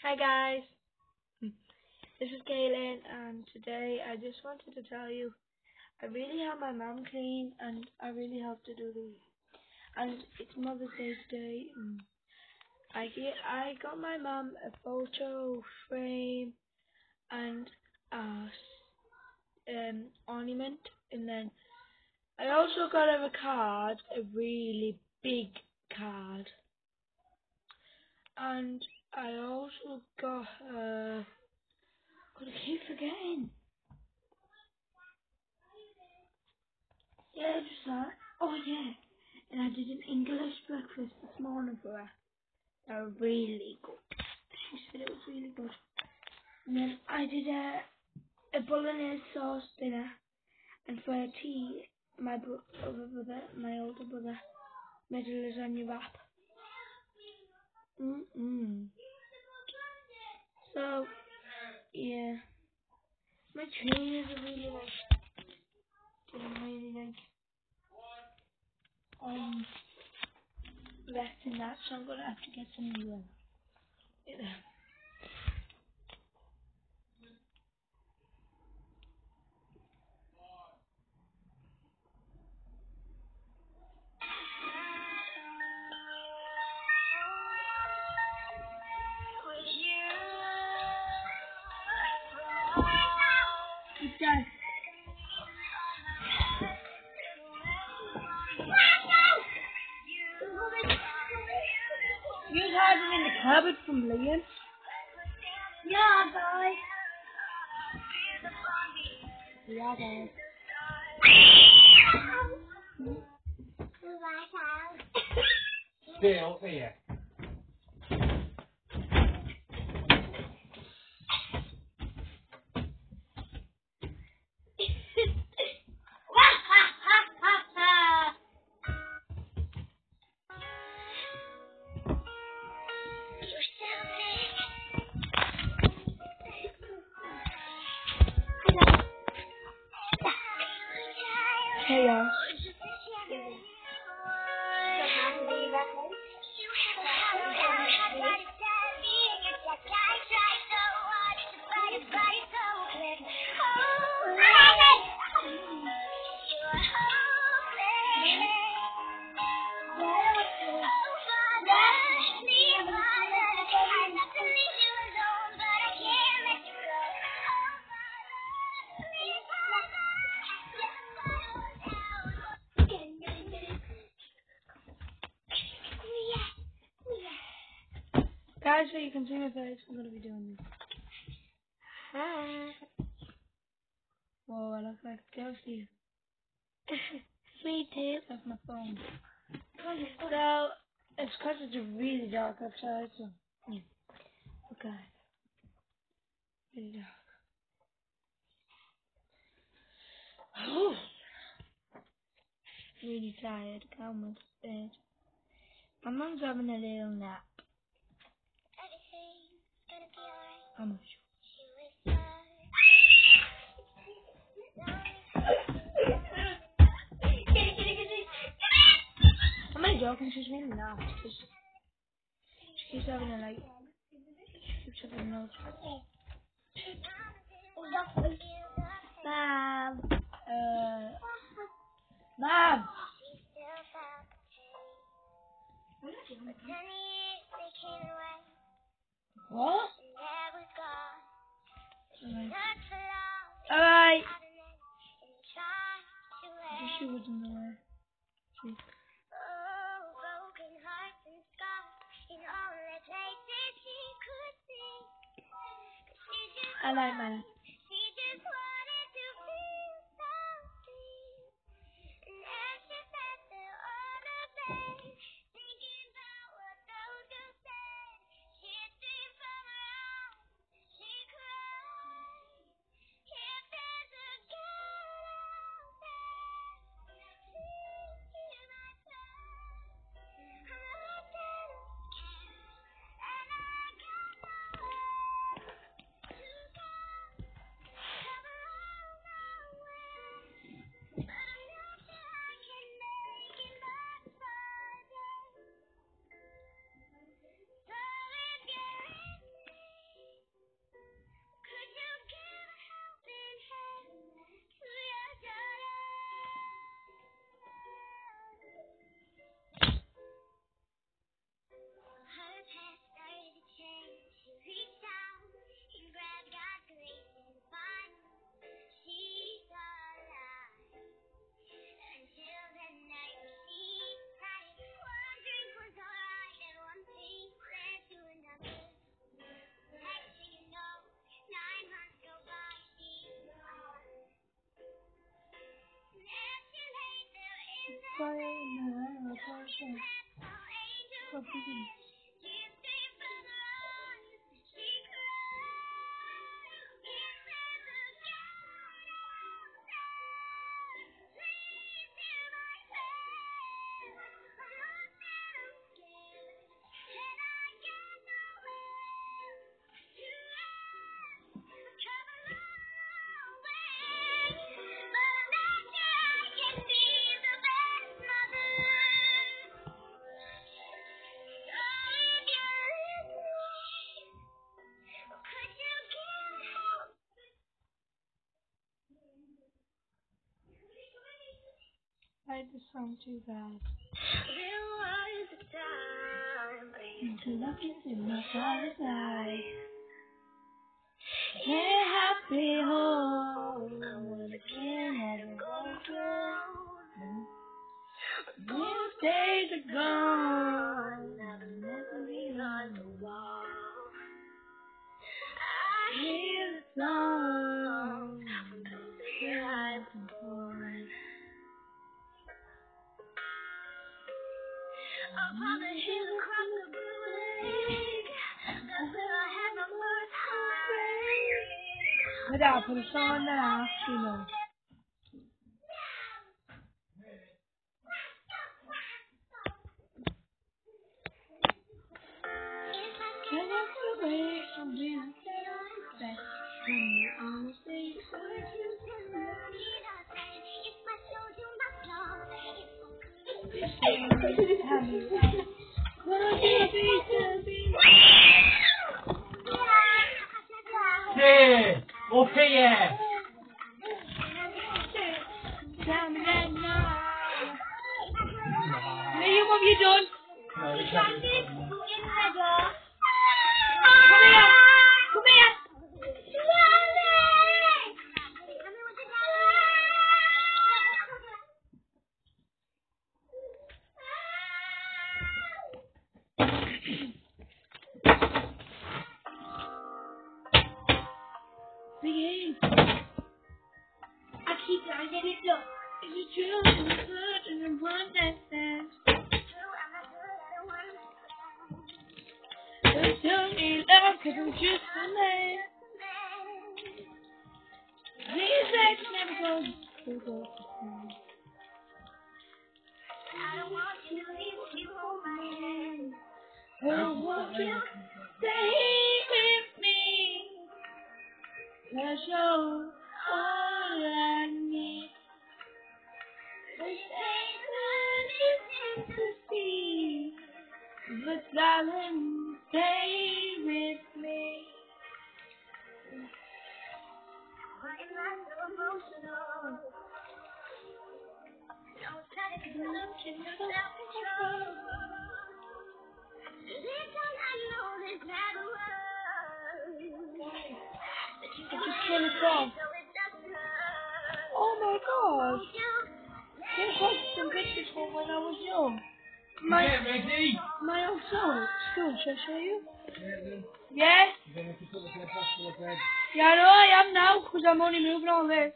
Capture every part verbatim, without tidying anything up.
Hi guys, this is Kaylin, and today I just wanted to tell you I really helped my mum clean, and I really helped her do the. And it's Mother's Day today. And I get I got my mum a photo frame and a um ornament, and then I also got her a card, a really big card, and I also got her. God, I keep forgetting. Yeah, just that. Oh yeah, and I did an English breakfast this morning for her. They were really good. She said it was really good. And then I did a a bolognese sauce dinner, and for her tea, my bro- other brother, my older brother, made a lasagna wrap. Mm mm. So yeah, my trainers are really like, getting really like um wrecked in that, so I'm gonna have to get some new ones. Yeah. It does. You had it in the cupboard from Liam. Yeah, guys. Yeah, guys. Stay out there. Chaos. Guys, so you can see my face, I'm gonna be doing this. Hi. Whoa, I look like a ghost here. Me too. That's my phone. So, it's because it's really dark outside, so. Yeah. Okay. Really dark. Really tired. Can't went to bed. My mum's having a little nap. How much? I'm only joking, she's really not. Just, she keeps having a like, she keeps having a nose. Mom! Uh, Mom! What? Alright. Alright! She was in the way. She. I like mine. I hate this song too bad. There was a time I used to look into my father's eyes. Yeah, happy home. I wanna get heaven control. Those days are gone. Now the memories on the wall. I hear the song from those that I've been born. Up on the hill across the blue lake, that's where I had my first heartbreak. I gotta put a song on now, you know. Can I walk away from being a best when you honestly say you can love me? Hey, okay, yeah. Liam, what have you done? No, it's not. Come here! Come here! Begin. I keep trying to get it done. Is it true? I'm good and I'm one that stands. Don't tell me love, cause I'm just a man. These legs never go to go to sleep. I don't want you to leave if you hold my hand. Oh, won't you stay with me? Cause you're all I need. This ain't good to see. But darling, stay with me. Why am I so emotional? No time to look in self-control. Little I know this bad word. I just came across. Oh my gosh. This was some pictures from when I was young. My, Get ready. my old soul. School, shall I show you? Yeah, Yes? you're going to put the plate back to the bed. Yeah, I know I am now, because I'm only moving all this.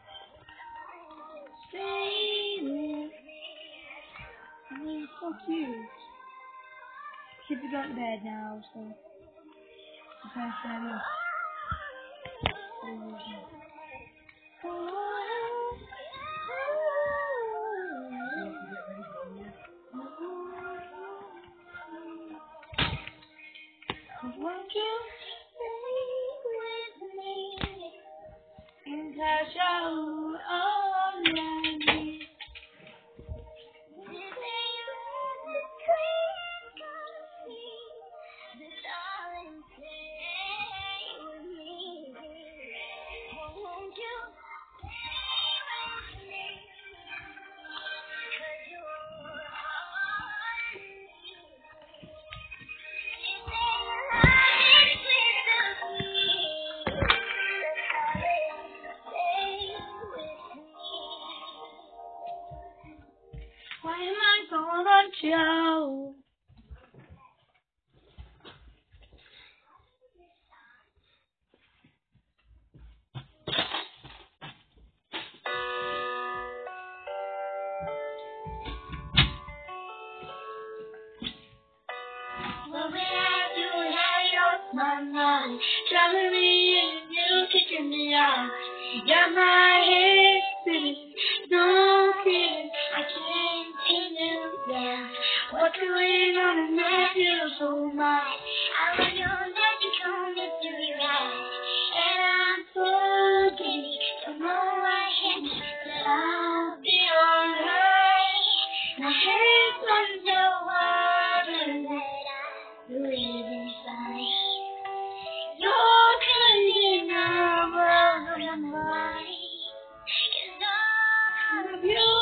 Stay with me. Oh, so cute. Kids are going to bed now, so you can't say no. Won't you stay with me? And I shall all I need. my mind, driving me in, you kicking me out. Got my head spinning, no kidding, I can't pin you down. What's going on in my beautiful mind? I want your magical mystery ride, and I'm so giddy, don't know what hit me, but I'll be alright. My head's underwater, but I'm breathing fine. You're crazy now, but I'm right. 'Cause all of you,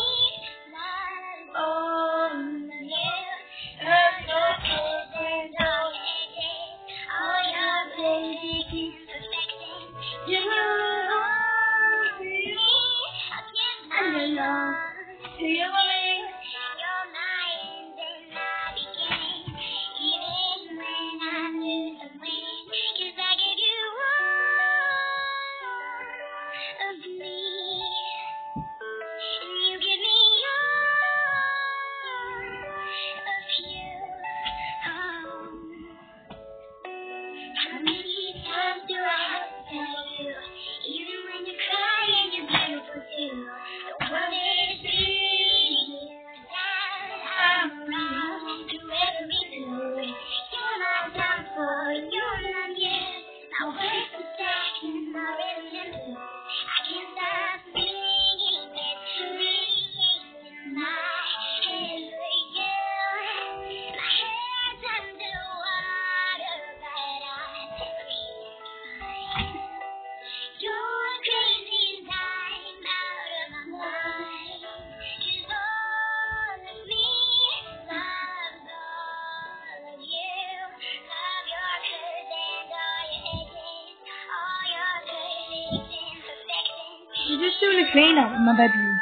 all of you, love your kiss and all your days, all your basic imperfections. You belong to me, I belong to you. You're my end and my beginning, even when I lose the wind. 'Cause I give you all of me, and you give me all of you. Oh, how many times do I have to tell you, even when you cry and you're beautiful too, don't want it to be that I'm around through every mood. You're my downfall, you're my news, my worst distraction, my rhythm. I can't stop singing it, creating my head for you. My head's underwater, but I'm breathing fine. You're crazy and I'm out of my mind. 'Cause all of me loves all of you. Love your curves and all your edges, all your perfect imperfections. You're just doing a clean up in my bedroom.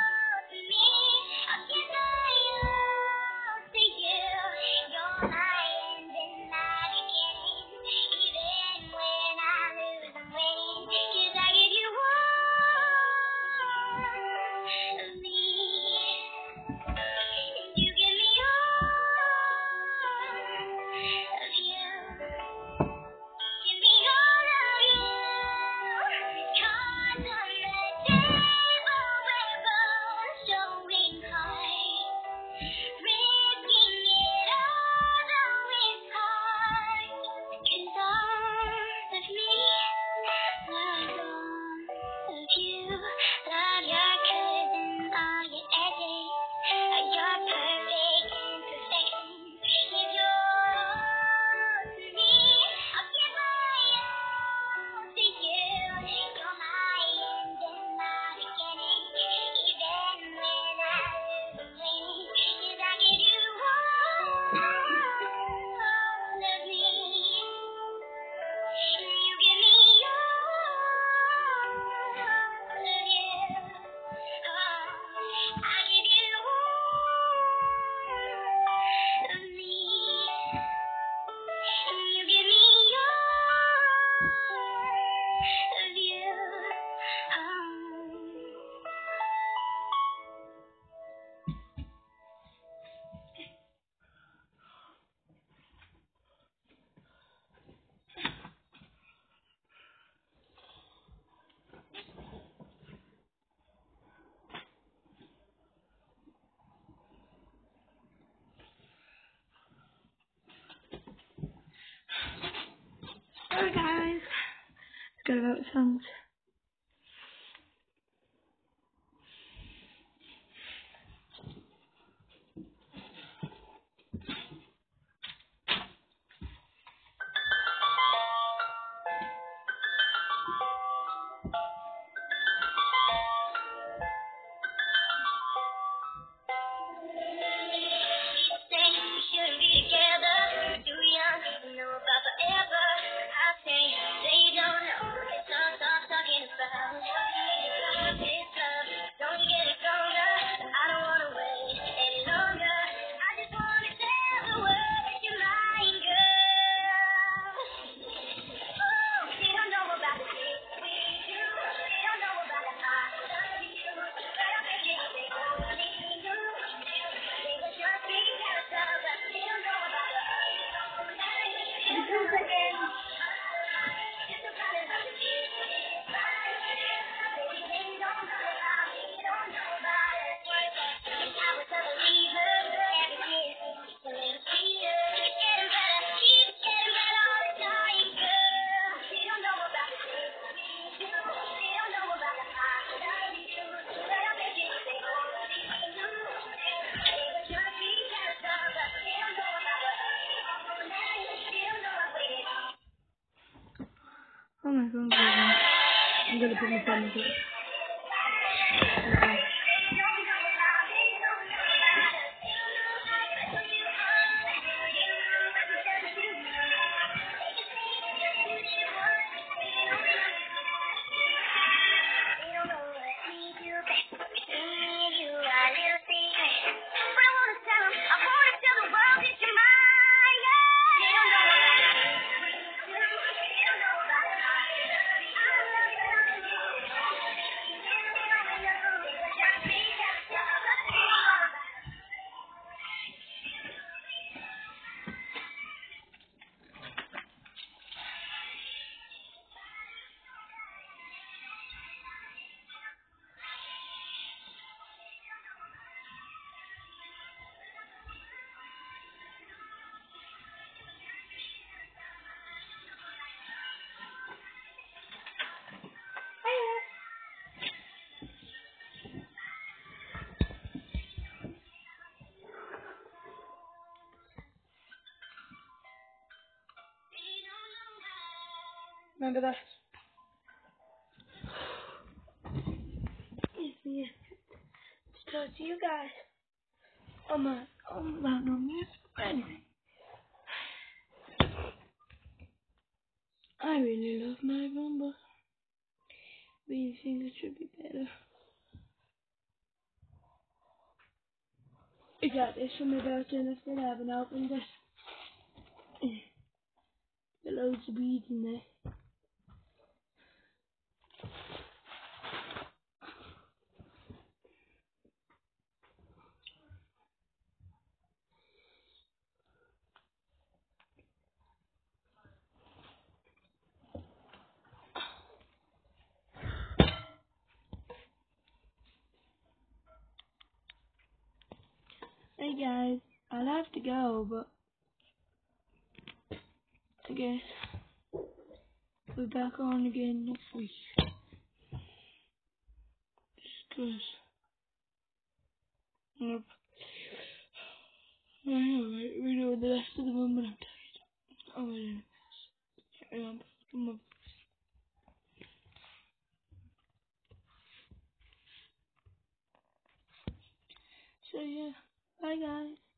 Hi guys, let's go about songs. Know about forever, I say, they don't know. It's all, all, all Oh my god, I'm gonna put my phone into it. Okay. Remember that? Yes, yeah. To talk to you guys. I'm a, I'm not no music or anything. I really love my room, but we think it should be better. I got this from my birthday and I still haven't opened it. There are loads of beads in there. Hey guys, I'll have to go, but I guess we'll be back on again next week. Just 'cause, yep. I know, right? We're doing the rest of the one, but I'm tired. Oh, wait a minute. Come on. So yeah, bye guys.